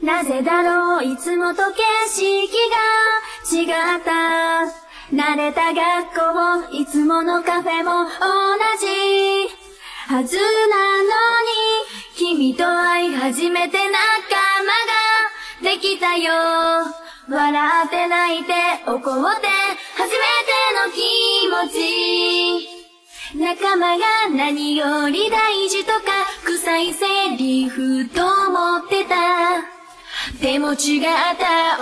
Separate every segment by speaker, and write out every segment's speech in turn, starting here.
Speaker 1: なぜだろういつもと景色が違った。慣れた学校いつものカフェも同じはずなのに、君と会い初めて仲間ができたよ。笑って泣いて怒って初めての気持ち。仲間が何より大事とか臭いセリフと思ってた。でも違った、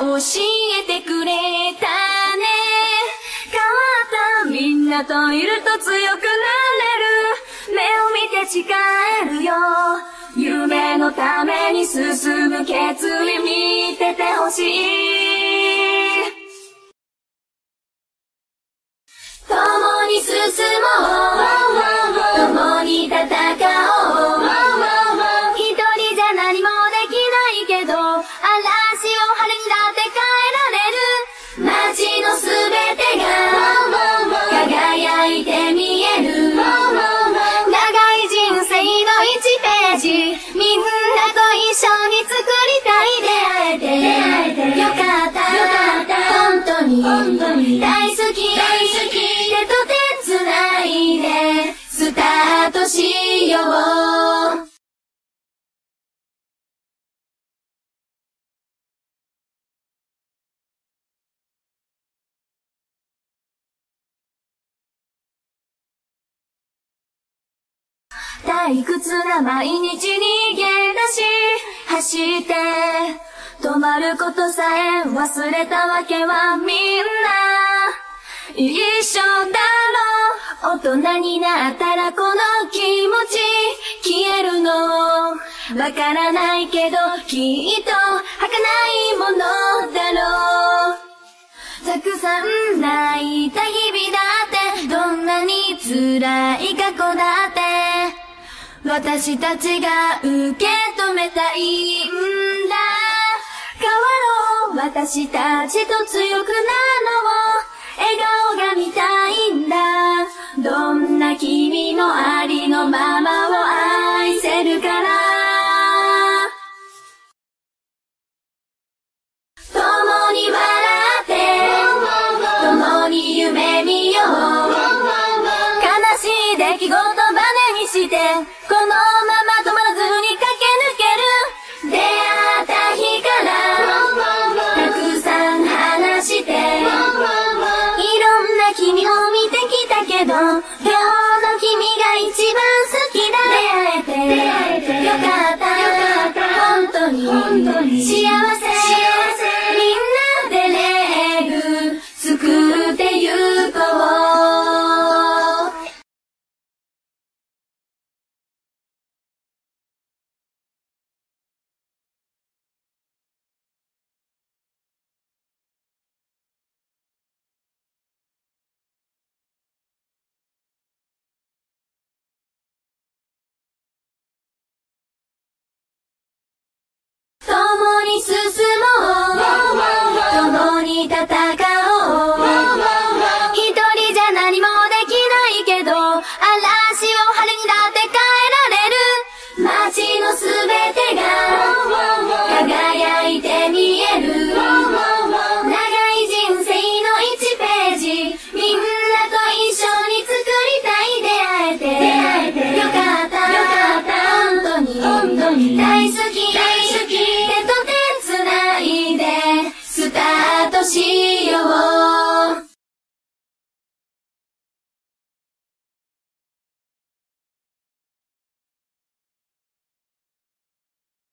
Speaker 1: 教えてくれたね。変わったみんなといると強くなれる。目を見て誓えるよ。夢のために進む決意見ててほしい。共に進もう、共に戦おう。一人じゃ何もできないけど、嵐を晴れにだって変えられる。街のすべてが輝いて見える。長い人生の1ページ、みんなと一緒に作りたい。出会えてよかった、本当に大好き。手と手つないでスタートしよう。退屈な毎日逃げ出し走って止まることさえ忘れたわけはみんな一緒だろう。大人になったらこの気持ち消えるのわからないけど、きっと儚いものだろう。たくさん泣いた日々だって、どんなに辛い過去だって私たちが受け止めたいんだ。変わろう私たちと強くなろう。笑顔が見たいんだ。どんな君のありのままを愛せるから。共に笑って共に夢見よう。悲しい出来事バネにしてこのまま止まらずに駆け抜ける。出会った日からたくさん話していろんな君を見てきたけど、今日の君が一番好きだ。出会えてよかった、本当に幸せ。みんなでレール作ってゆこう。共に進もう、共に戦おう。一人じゃ何もできないけど、嵐を晴れにだって変えられる。街のすべてが輝いて見える。長い人生の1ページ、みんなと一緒に作りたい。出会えてよかった、本当に大好き。